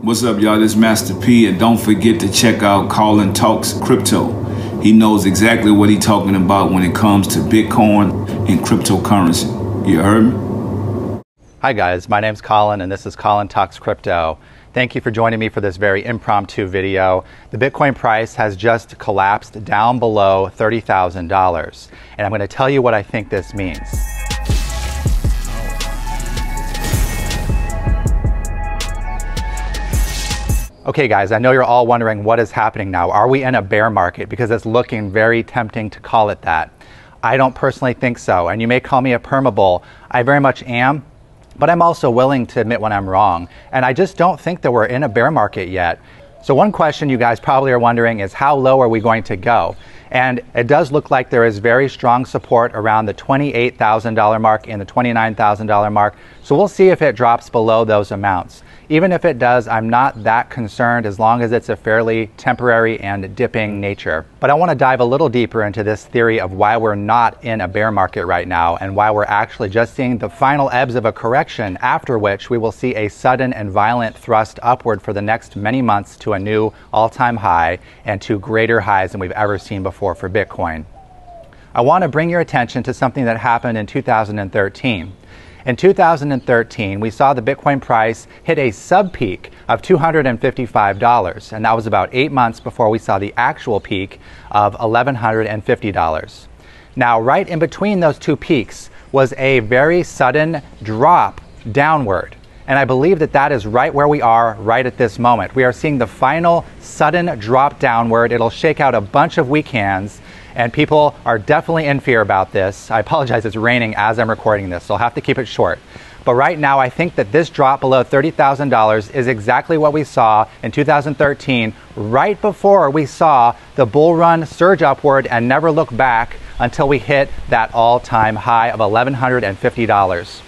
What's up, y'all? This is Master P, and don't forget to check out Colin Talks Crypto. He knows exactly what he's talking about when it comes to Bitcoin and cryptocurrency. You heard me? Hi guys, my name's Colin and this is Colin Talks Crypto. Thank you for joining me for this very impromptu video. The Bitcoin price has just collapsed down below $30,000, and I'm going to tell you what I think this means. Okay guys, I know you're all wondering what is happening now. Are we in a bear market? Because it's looking very tempting to call it that. I don't personally think so, and you may call me a permabull. I very much am, but I'm also willing to admit when I'm wrong. And I just don't think that we're in a bear market yet. So one question you guys probably are wondering is how low are we going to go? And it does look like there is very strong support around the $28,000 mark and the $29,000 mark. So we'll see if it drops below those amounts. Even if it does, I'm not that concerned as long as it's a fairly temporary and dipping nature. But I want to dive a little deeper into this theory of why we're not in a bear market right now and why we're actually just seeing the final ebbs of a correction, after which we will see a sudden and violent thrust upward for the next many months to a new all-time high and to greater highs than we've ever seen before for Bitcoin. I want to bring your attention to something that happened in 2013. In 2013, we saw the Bitcoin price hit a sub-peak of $255, and that was about 8 months before we saw the actual peak of $1,150. Now, right in between those two peaks was a very sudden drop downward, and I believe that that is right where we are right at this moment. We are seeing the final sudden drop downward. It'll shake out a bunch of weak hands, and people are definitely in fear about this. I apologize, it's raining as I'm recording this, so I'll have to keep it short. But right now, I think that this drop below $30,000 is exactly what we saw in 2013, right before we saw the bull run surge upward and never look back until we hit that all-time high of $1,150.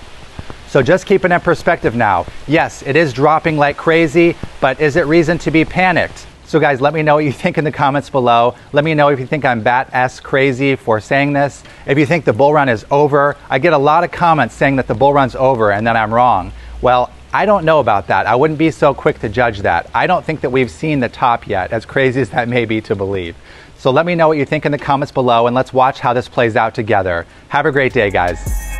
So just keep it in perspective now. Yes, it is dropping like crazy, but is it reason to be panicked? So guys, let me know what you think in the comments below. Let me know if you think I'm bat-ass crazy for saying this. If you think the bull run is over. I get a lot of comments saying that the bull run's over and that I'm wrong. Well, I don't know about that. I wouldn't be so quick to judge that. I don't think that we've seen the top yet, as crazy as that may be to believe. So let me know what you think in the comments below, and let's watch how this plays out together. Have a great day, guys.